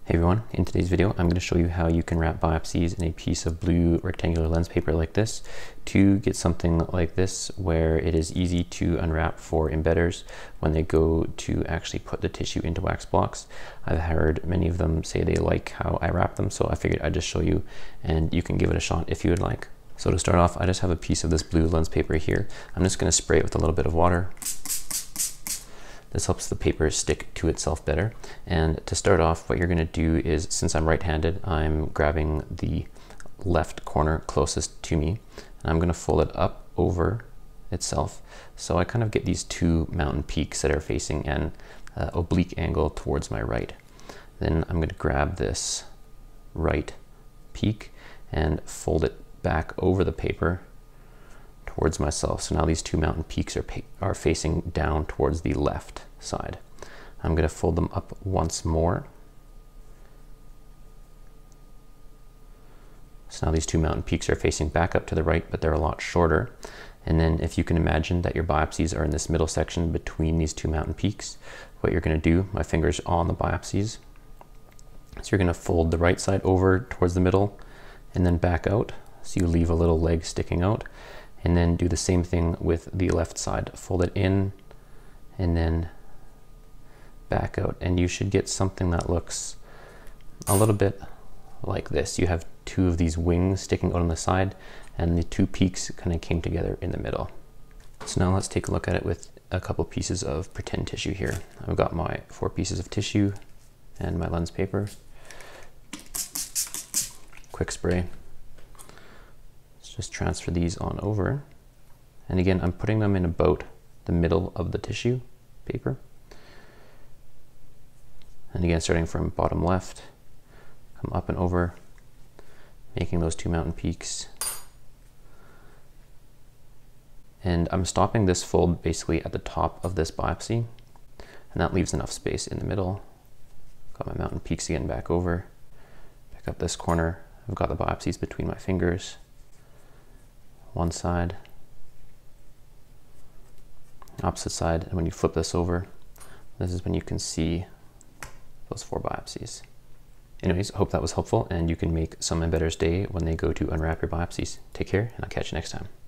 Hey everyone, in today's video I'm going to show you how you can wrap biopsies in a piece of blue rectangular lens paper like this to get something like this where it is easy to unwrap for embedders when they go to actually put the tissue into wax blocks. I've heard many of them say they like how I wrap them, so I figured I'd just show you and you can give it a shot if you would like. So to start off, I just have a piece of this blue lens paper here. I'm just going to spray it with a little bit of water. This helps the paper stick to itself better. And to start off, what you're going to do is, since I'm right-handed, I'm grabbing the left corner closest to me, and I'm going to fold it up over itself. So I kind of get these two mountain peaks that are facing an oblique angle towards my right. Then I'm going to grab this right peak and fold it back over the paper towards myself. So now these two mountain peaks are facing down towards the left side. I'm going to fold them up once more. So now these two mountain peaks are facing back up to the right, but they're a lot shorter. And then if you can imagine that your biopsies are in this middle section between these two mountain peaks, what you're going to do, my finger's on the biopsies, so you're going to fold the right side over towards the middle and then back out. So you leave a little leg sticking out. And then do the same thing with the left side. Fold it in and then back out. And you should get something that looks a little bit like this. You have two of these wings sticking out on the side and the two peaks kind of came together in the middle. So now let's take a look at it with a couple pieces of pretend tissue here. I've got my 4 pieces of tissue and my lens paper. Quick spray. Just transfer these on over. And again, I'm putting them in about the middle of the tissue paper. And again, starting from bottom left, come up and over, making those two mountain peaks. And I'm stopping this fold basically at the top of this biopsy, and that leaves enough space in the middle. Got my mountain peaks again back over, pick up this corner. I've got the biopsies between my fingers. One side, opposite side, and when you flip this over, this is when you can see those 4 biopsies. Anyways, I hope that was helpful and you can make some embedders day when they go to unwrap your biopsies. Take care, and I'll catch you next time.